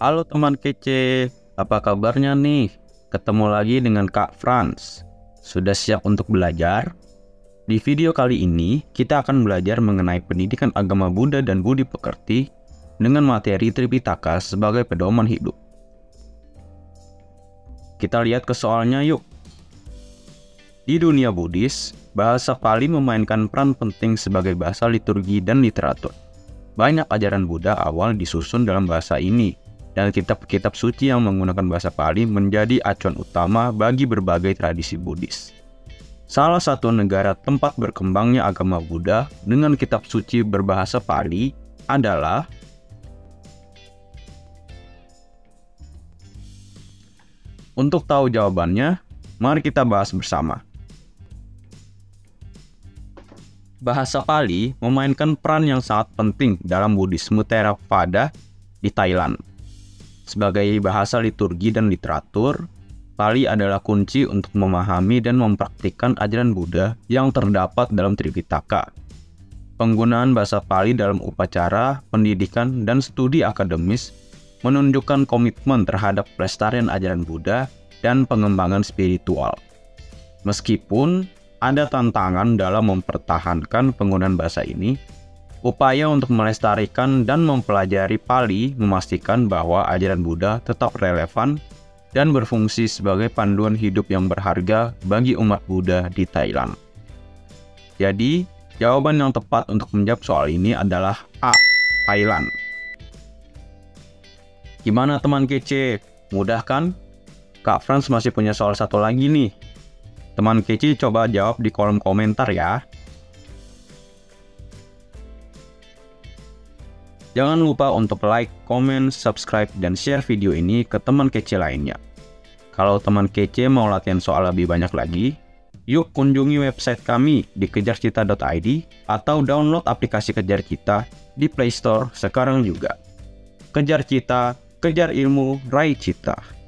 Halo teman kece, apa kabarnya nih? Ketemu lagi dengan Kak Franz. Sudah siap untuk belajar? Di video kali ini, kita akan belajar mengenai pendidikan agama Buddha dan budi pekerti dengan materi Tripitaka sebagai pedoman hidup. Kita lihat ke soalnya yuk. Di dunia Buddhis, bahasa Pali memainkan peran penting sebagai bahasa liturgi dan literatur. Banyak ajaran Buddha awal disusun dalam bahasa ini, dan kitab-kitab suci yang menggunakan bahasa Pali menjadi acuan utama bagi berbagai tradisi Buddhis. Salah satu negara tempat berkembangnya agama Buddha dengan kitab suci berbahasa Pali adalah Untuk tahu jawabannya, mari kita bahas bersama. Bahasa Pali memainkan peran yang sangat penting dalam Buddhisme Theravada di Thailand. Sebagai bahasa liturgi dan literatur, Pali adalah kunci untuk memahami dan mempraktikkan ajaran Buddha yang terdapat dalam Tripitaka. Penggunaan bahasa Pali dalam upacara, pendidikan, dan studi akademis menunjukkan komitmen terhadap pelestarian ajaran Buddha dan pengembangan spiritual. Meskipun ada tantangan dalam mempertahankan penggunaan bahasa ini, upaya untuk melestarikan dan mempelajari Pali memastikan bahwa ajaran Buddha tetap relevan dan berfungsi sebagai panduan hidup yang berharga bagi umat Buddha di Thailand. Jadi, jawaban yang tepat untuk menjawab soal ini adalah A. Thailand. Gimana teman kece? Mudah kan? Kak Franz masih punya soal satu lagi nih. Teman kece coba jawab di kolom komentar ya. Jangan lupa untuk like, comment, subscribe, dan share video ini ke teman kece lainnya. Kalau teman kece mau latihan soal lebih banyak lagi, yuk kunjungi website kami di kejarcita.id atau download aplikasi Kejar Cita di Play Store sekarang juga. Kejar Cita, kejar ilmu, raih cita.